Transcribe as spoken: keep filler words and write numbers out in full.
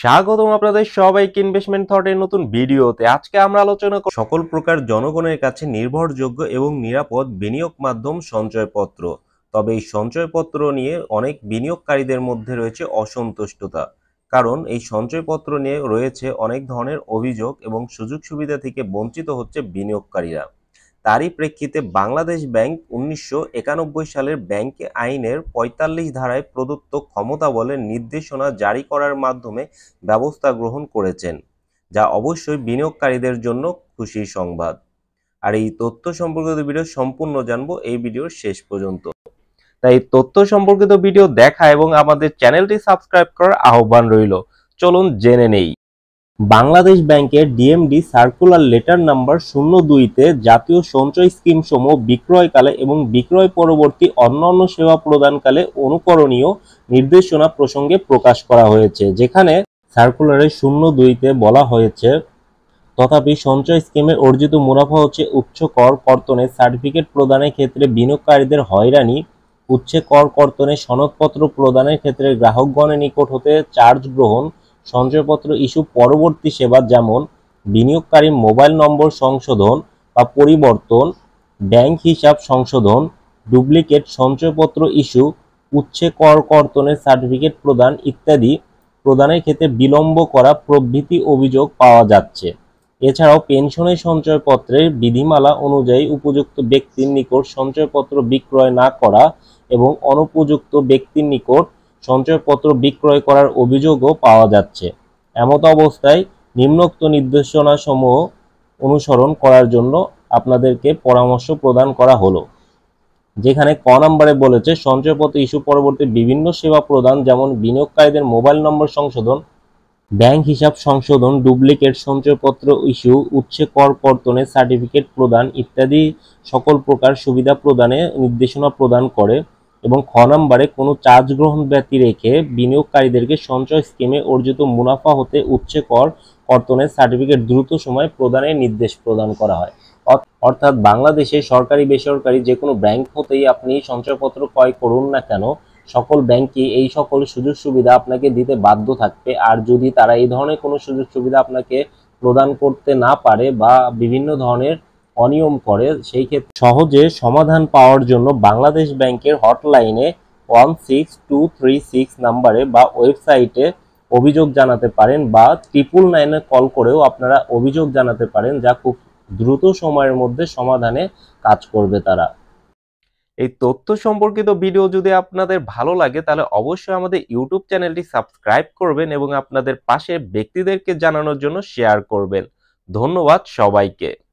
স্বাগতম আপনাদের সবাইকে ইনভেস্টমেন্ট থটের নতুন ভিডিওতে। আজকে আমরা আলোচনা করব সকল প্রকার জনগণের কাছে নির্ভরযোগ্য এবং নিরাপদ বিনিয়োগ মাধ্যম সঞ্চয়পত্র। তবে এই সঞ্চয়পত্র নিয়ে অনেক বিনিয়োগকারীদের মধ্যে রয়েছে অসন্তুষ্টতা, কারণ এই সঞ্চয়পত্র নিয়ে রয়েছে অনেক ধরনের অভিযোগ এবং সুযোগ সুবিধা থেকে বঞ্চিত হচ্ছে বিনিয়োগকারীরা। তারই প্রেক্ষিতে বাংলাদেশ ব্যাংক উনিশশো একানব্বই সালের ব্যাংক আইনের পঁয়তাল্লিশ ধারায় প্রদত্ত ক্ষমতা বলে নির্দেশনা জারি করার মাধ্যমে ব্যবস্থা গ্রহণ করেছেন, যা অবশ্যই বিনিয়োগকারীদের জন্য খুশির সংবাদ। আর এই তথ্য সম্পর্কিত ভিডিও সম্পূর্ণ জানবো এই ভিডিওর শেষ পর্যন্ত। তাই তথ্য সম্পর্কিত ভিডিও দেখা এবং আমাদের চ্যানেলটি সাবস্ক্রাইব করার আহ্বান রইল। চলুন জেনে নেই। বাংলাদেশ ব্যাংকের ডিএমডি সার্কুলার লেটার নাম্বার শূন্য দুইতে জাতীয় সঞ্চয় স্কিম সমূহ বিক্রয়কালে এবং বিক্রয় পরবর্তী অন্যান্য সেবা প্রদানকালে অনুকরণীয় নির্দেশনা প্রসঙ্গে প্রকাশ করা হয়েছে, যেখানে সার্কুলারে শূন্য দুইতে বলা হয়েছে, তথাপি সঞ্চয় স্কিমে অর্জিত মুনাফা হচ্ছে উচ্চ কর কর্তনের সার্টিফিকেট প্রদানের ক্ষেত্রে বিনিয়োগকারীদের হয়রানি, উচ্ছে কর কর্তনের সনদপত্র প্রদানের ক্ষেত্রে গ্রাহকগণের নিকট হতে চার্জ গ্রহণ, সঞ্চয়পত্র ইস্যু পরবর্তী সেবা যেমন বিনিয়োগকারী মোবাইল নম্বর সংশোধন বা পরিবর্তন, ব্যাংক হিসাব সংশোধন, ডুপ্লিকেট সঞ্চয়পত্র ইস্যু, উচ্ছে কর কর্তনের সার্টিফিকেট প্রদান ইত্যাদি প্রদানের ক্ষেত্রে বিলম্ব করা প্রভৃতি অভিযোগ পাওয়া যাচ্ছে। এছাড়াও পেনশনের সঞ্চয়পত্রের বিধিমালা অনুযায়ী উপযুক্ত ব্যক্তির নিকট সঞ্চয়পত্র বিক্রয় না করা এবং অনুপযুক্ত ব্যক্তির নিকট সঞ্চয়পত্র বিক্রয় করার অভিযোগও পাওয়া যাচ্ছে। এমত অবস্থায় নিম্নোক্ত নির্দেশনাসমূহ অনুসরণ করার জন্য আপনাদেরকে পরামর্শ প্রদান করা হলো, যেখানে ক নম্বরে বলেছে সঞ্চয়পত্র ইস্যু পরবর্তী বিভিন্ন সেবা প্রদান যেমন বিনিয়োগকারীদের মোবাইল নম্বর সংশোধন, ব্যাংক হিসাব সংশোধন, ডুপ্লিকেট সঞ্চয়পত্র ইস্যু, উচ্ছে কর কর্তনের সার্টিফিকেট প্রদান ইত্যাদি সকল প্রকার সুবিধা প্রদানে নির্দেশনা প্রদান করে এবং খ নম্বরে কোনো চার্জ গ্রহণ ব্যতি রেখে বিনিয়োগকারীদেরকে সঞ্চয় স্কিমে অর্জিত মুনাফা হতে উচ্ছে কর কর্তনের সার্টিফিকেট দ্রুত সময় প্রদানের নির্দেশ প্রদান করা হয়। অর্থাৎ বাংলাদেশে সরকারি বেসরকারি যে কোনো ব্যাংক হতেই আপনি সঞ্চয়পত্র ক্রয় করুন না কেন, সকল ব্যাংকই এই সকল সুযোগ সুবিধা আপনাকে দিতে বাধ্য থাকবে। আর যদি তারা এই ধরনের কোনো সুযোগ সুবিধা আপনাকে প্রদান করতে না পারে বা বিভিন্ন ধরনের অনিয়ম করে, সেই ক্ষেত্রে সহজে সমাধান পাওয়ার জন্য বাংলাদেশ ব্যাংকের হটলাইনে one six two three six নাম্বারে বা ওয়েবসাইটে অভিযোগ জানাতে পারেন বা ট্রিপল নাইনে কল করেও আপনারা অভিযোগ জানাতে পারেন, যা খুব দ্রুত সময়ের মধ্যে সমাধানে কাজ করবে তারা। এই তথ্য সম্পর্কিত ভিডিও যদি আপনাদের ভালো লাগে তাহলে অবশ্যই আমাদের ইউটিউব চ্যানেলটি সাবস্ক্রাইব করবেন এবং আপনাদের পাশে ব্যক্তিদেরকে জানানোর জন্য শেয়ার করবেন। ধন্যবাদ সবাইকে।